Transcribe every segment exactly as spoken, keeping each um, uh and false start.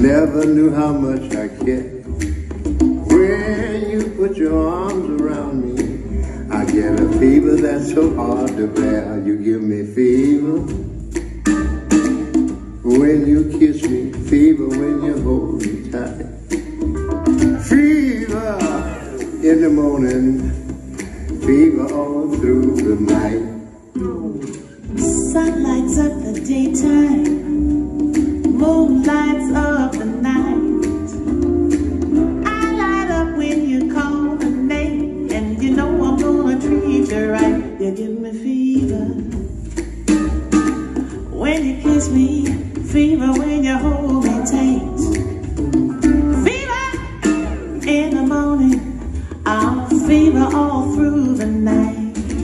Never knew how much I cared. When you put your arms around me, I get a fever that's so hard to bear. You give me fever when you kiss me, fever when you hold me tight, fever in the morning, fever all through the night. Sun lights up the daytime, moon lights up the night. I light up when you call my name, and you know I'm gonna treat you right. You give me fever when you kiss me, fever when you hold me tight, fever in the morning, I'll fever all through the night.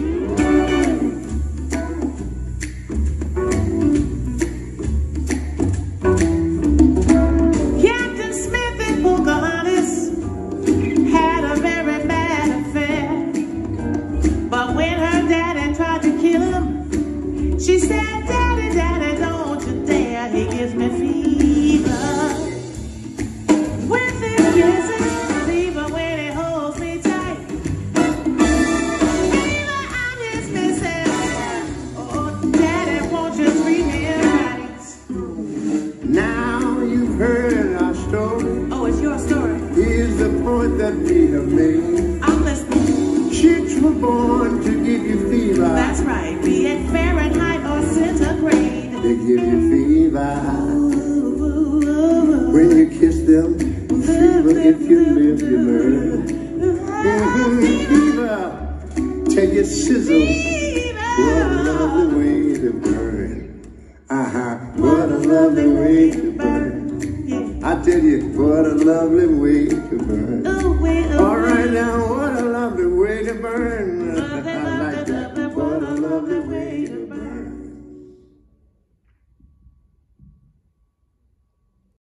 She said, Daddy, Daddy, don't you dare. He gives me fever with his kisses, fever when he holds me tight, fever I'm his missus. Oh, Daddy, won't you treat me right? Now you've heard our story. Oh, it's your story. Here's the point that we have made. I'm listening. Chicks were born to give you fever. That's right. Be it Fahrenheit or centigrade, they give you fever when you kiss them. Fever if you live, you learn. Mm-hmm. Fever till you sizzle. What a lovely way to burn. Uh-huh. What a lovely way to burn. I tell you, what a lovely way to burn. All right now, what a lovely way to burn.